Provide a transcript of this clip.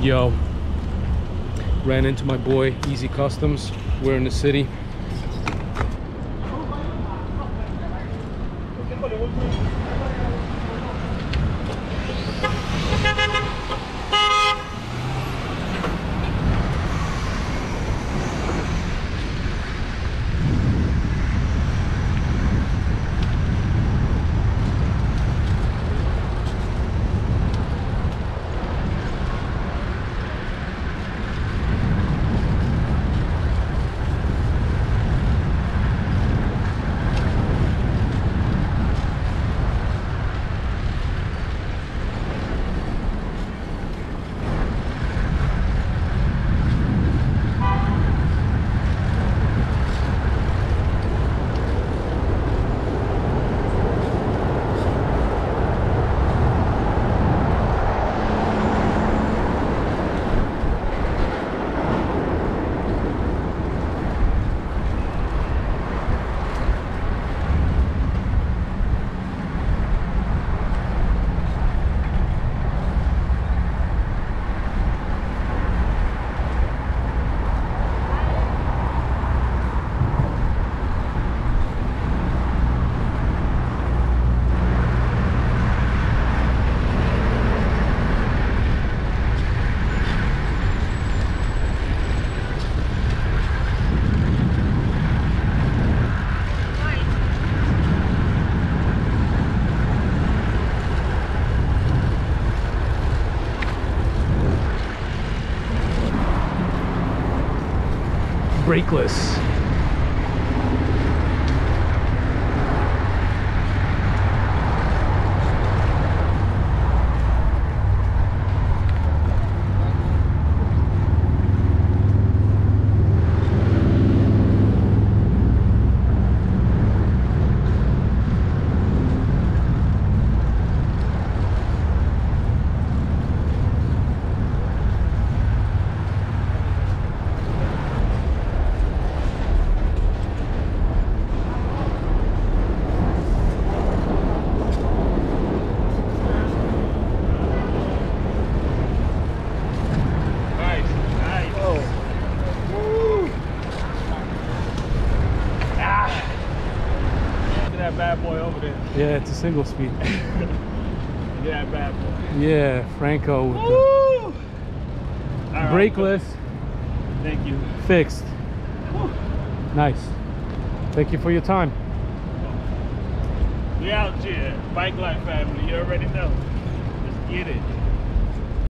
Yo, ran into my boy Easy Customs. We're in the city. Brakeless. Bad boy over there. Yeah, it's a single speed. Yeah, bad boy. Yeah, Franco with Woo! the brakeless. Thank you. Fixed. Woo. Nice. Thank you for your time. We out here, Bike Life family. You already know. Let's get it.